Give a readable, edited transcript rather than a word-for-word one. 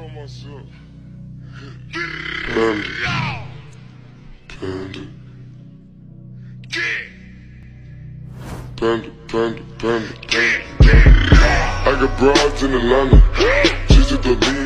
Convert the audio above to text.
Panda. I got broads in Atlanta. She's at the lean.